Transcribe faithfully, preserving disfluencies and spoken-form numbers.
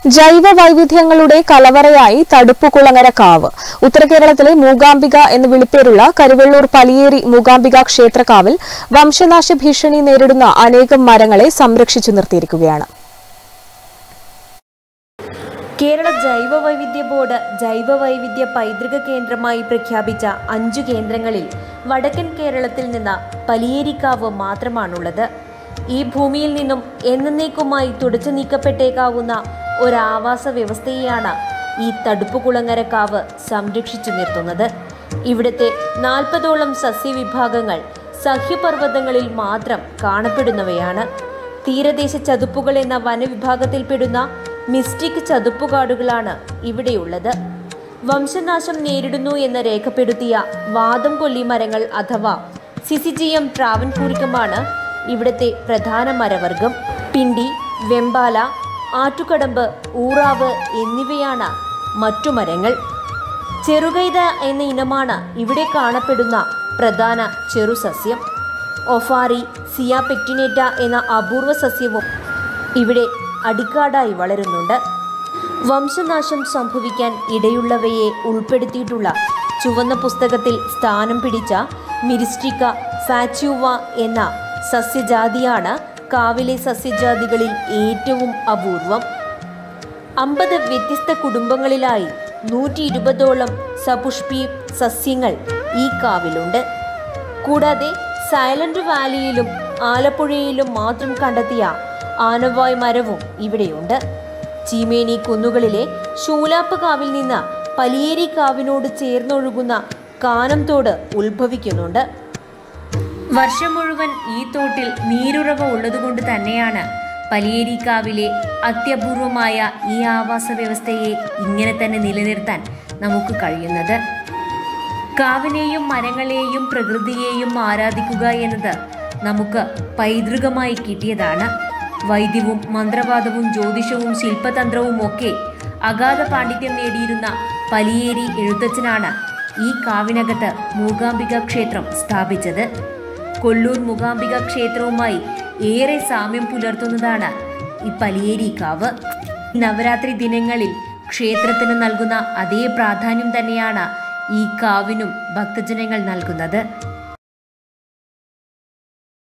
ജൈവ വൈവിധ്യങ്ങളുടെ കലവറയായി തടുപ്പുകുളങ്ങര കാവ്. ഉത്തരകേരളത്തിലെ മൂകാംബിക എന്ന് വിളിപ്പേരുള്ള കരുവള്ളൂർ പലിയേരി മൂകാംബിക ക്ഷേത്രക്കാവിൽ വംശനാശ ഭീഷണി നേരിടുന്ന അനേകം മരങ്ങളെ സംരക്ഷിച്ചു നിർത്തിയിരിക്കുകയാണ്. കേരള ജൈവ വൈവിധ്യ ബോർഡ് ജൈവ വൈവിധ്യ പൈതൃക കേന്ദ്രമായി പ്രഖ്യാപിച്ച അഞ്ചു കേന്ദ്രങ്ങളിൽ വടക്കൻ കേരളത്തിൽ നിന്ന് പലിയേരിക്കാവ് മാത്രമാണുള്ളത്. ഈ ഭൂമിയിൽ നിന്നും എന്നേക്കുമായി തുടച്ചു നീക്കപ്പെട്ടേക്കാവുന്ന ഒരാവാസ വ്യവസ്ഥയെയാണ് ഈ തടുപ്പുകുളങ്ങരക്കാവ് സംരക്ഷിച്ചു നിർത്തുന്നത്. ഇവിടുത്തെ നാൽപ്പതോളം സസ്യവിഭാഗങ്ങൾ സഹ്യപർവ്വതങ്ങളിൽ മാത്രം കാണപ്പെടുന്നവയാണ്. തീരദേശ ചതുപ്പുകൾ എന്ന വനവിഭാഗത്തിൽപ്പെടുന്ന മിസ്റ്റിക് ചതുപ്പുകാടുകളാണ് ഇവിടെയുള്ളത്. വംശനാശം നേരിടുന്നു എന്ന് രേഖപ്പെടുത്തിയ വാദം കൊല്ലി മരങ്ങൾ അഥവാ സിസിജിയം ട്രാവൻകൂറിക്കമാണ് ഇവിടുത്തെ പ്രധാന മരവർഗം. പിണ്ടി, വെമ്പാല, ആറ്റുകടമ്പ്, ഊറാവ് എന്നിവയാണ് മറ്റു മരങ്ങൾ. ചെറുകൈത എന്ന ഇനമാണ് ഇവിടെ കാണപ്പെടുന്ന പ്രധാന ചെറുസസ്യം. ഒഫാറി സിയ പെക്റ്റിനേറ്റ എന്ന അപൂർവ സസ്യവും ഇവിടെ അടിക്കാടായി വളരുന്നുണ്ട്. വംശനാശം സംഭവിക്കാൻ ഇടയുള്ളവയെ ഉൾപ്പെടുത്തിയിട്ടുള്ള ചുവന്ന പുസ്തകത്തിൽ സ്ഥാനം പിടിച്ച മിരിസ്റ്റിക്ക സാച്യൂവ എന്ന സസ്യജാതിയാണ് കാവിലെ സസ്യജാതികളിൽ ഏറ്റവും അപൂർവം. അമ്പത് വ്യത്യസ്ത കുടുംബങ്ങളിലായി നൂറ്റി ഇരുപതോളം സപുഷ്പി സസ്യങ്ങൾ ഈ കാവിലുണ്ട്. കൂടാതെ സൈലന്റ് വാലിയിലും ആലപ്പുഴയിലും മാത്രം കണ്ടെത്തിയ ആനവായ് മരവും ഇവിടെയുണ്ട്. ചീമേനി കുന്നുകളിലെ ശൂലാപ്പ് കാവിൽ നിന്ന് പലിയേരി കാവിനോട് ചേർന്നൊഴുകുന്ന കാനം തോട് ഉത്ഭവിക്കുന്നുണ്ട്. വർഷം മുഴുവൻ ഈ തോട്ടിൽ നീരുറവ ഉള്ളതുകൊണ്ട് തന്നെയാണ് പലിയേരിക്കാവിലെ അത്യപൂർവമായ ഈ ആവാസ വ്യവസ്ഥയെ ഇങ്ങനെ തന്നെ നിലനിർത്താൻ നമുക്ക് കഴിയുന്നത്. കാവിനെയും മരങ്ങളെയും പ്രകൃതിയെയും ആരാധിക്കുക എന്നത് നമുക്ക് പൈതൃകമായി കിട്ടിയതാണ്. വൈദ്യവും മന്ത്രവാദവും ജ്യോതിഷവും ശില്പതന്ത്രവും ഒക്കെ അഗാധ പാണ്ഡിത്യം നേടിയിരുന്ന പലിയേരി എഴുത്തച്ഛനാണ് ഈ കാവിനകത്ത് മൂകാംബിക ക്ഷേത്രം സ്ഥാപിച്ചത്. കൊല്ലൂർ മൂകാംബിക ക്ഷേത്രവുമായി ഏറെ സാമ്യം പുലർത്തുന്നതാണ് ഈ പലിയേരി കാവ്. നവരാത്രി ദിനങ്ങളിൽ ക്ഷേത്രത്തിന് നൽകുന്ന അതേ പ്രാധാന്യം തന്നെയാണ് ഈ കാവിനും ഭക്തജനങ്ങൾ നൽകുന്നത്.